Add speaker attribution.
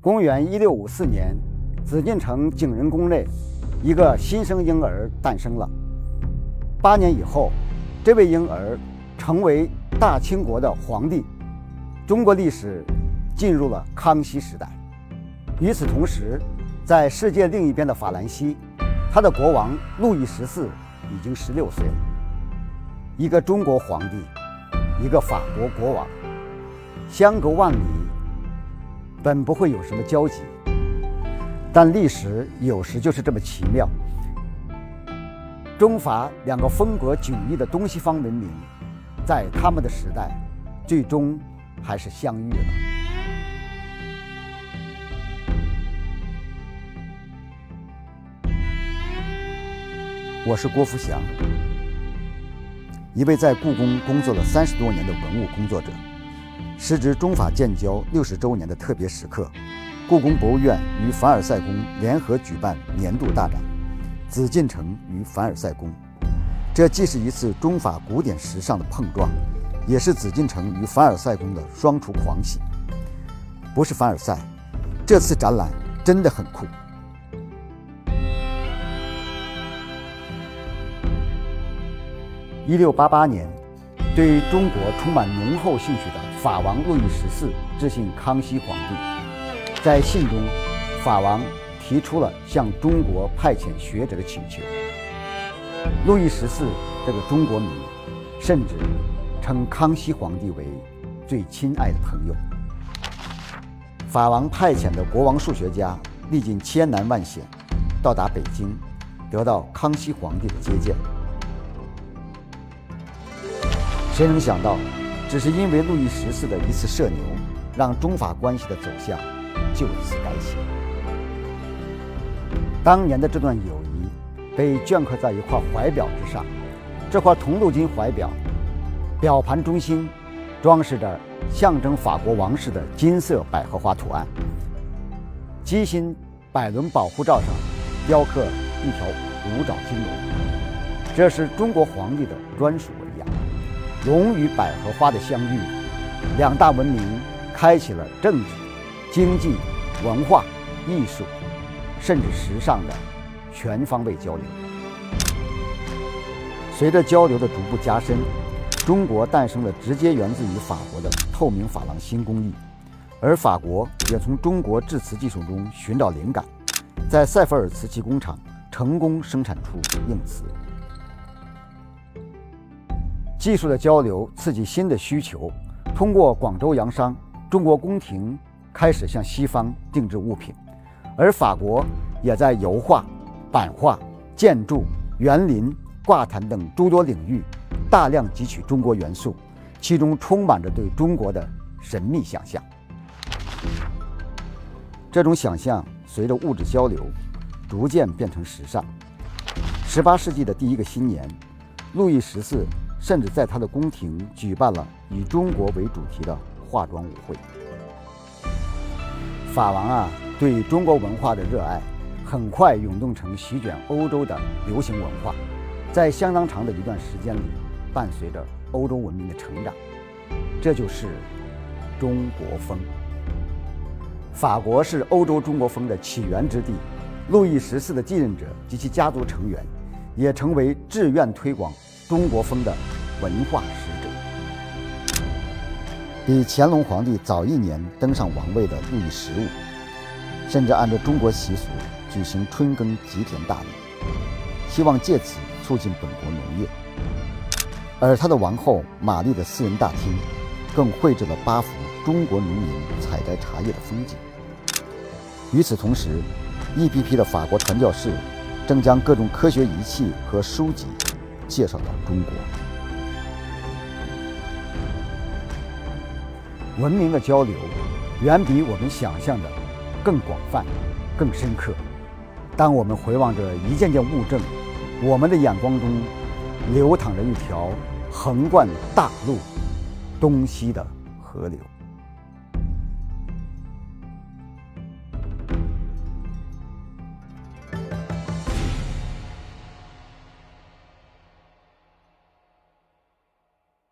Speaker 1: 公元1654年，紫禁城景仁宫内，一个新生婴儿诞生了。8年以后，这位婴儿成为大清国的皇帝，中国历史进入了康熙时代。与此同时，在世界另一边的法兰西，他的国王路易14已经16岁了。一个中国皇帝，一个法国国王，相隔万里，本不会有什么交集，但历史有时就是这么奇妙。中法两个风格迥异的东西方文明，在他们的时代，最终还是相遇了。我是郭福祥，一位在故宫工作了30多年的文物工作者。时值中法建交60周年的特别时刻，故宫博物院与凡尔赛宫联合举办年度大展“紫禁城与凡尔赛宫”。这既是一次中法古典时尚的碰撞，也是紫禁城与凡尔赛宫的双重狂喜。不是凡尔赛，这次展览真的很酷。1688年，对中国充满浓厚兴趣的法王路易14致信康熙皇帝。在信中，法王提出了向中国派遣学者的请求。路易14这个中国迷，甚至称康熙皇帝为最亲爱的朋友。法王派遣的国王数学家历尽千难万险，到达北京，得到康熙皇帝的接见。谁能想到，只是因为路易14的一次射牛，让中法关系的走向就此改写。当年的这段友谊被镌刻在一块怀表之上，这块铜镀金怀表，表盘中心装饰着象征法国王室的金色百合花图案，机芯百轮保护罩上雕刻一条五爪金龙，这是中国皇帝的专属纹样。龙与百合花的相遇，两大文明开启了政治、经济、文化、艺术，甚至时尚的全方位交流。随着交流的逐步加深，中国诞生了直接源自于法国的透明珐琅新工艺，而法国也从中国制瓷技术中寻找灵感，在塞弗尔瓷器工厂成功生产出硬瓷。技术的交流刺激新的需求，通过广州洋商，中国宫廷开始向西方定制物品，而法国也在油画、版画、建筑、园林、挂毯等诸多领域大量汲取中国元素，其中充满着对中国的神秘想象。这种想象随着物质交流逐渐变成时尚。18世纪的第一个新年，路易14甚至在他的宫廷举办了以中国为主题的化妆舞会。法王对中国文化的热爱很快涌动成席卷欧洲的流行文化，在相当长的一段时间里，伴随着欧洲文明的成长。这就是中国风。法国是欧洲中国风的起源之地，路易14的继任者及其家族成员也成为志愿推广中国风的文化使者。比乾隆皇帝早1年登上王位的路易15，甚至按照中国习俗举行春耕吉田大礼，希望借此促进本国农业。而他的王后玛丽的私人大厅更绘制了8幅中国农民采摘茶叶的风景。与此同时，一批批的法国传教士正将各种科学仪器和书籍介绍到中国。文明的交流远比我们想象的更广泛、更深刻。当我们回望着一件件物证，我们的眼光中流淌着一条横贯大陆、东西的河流。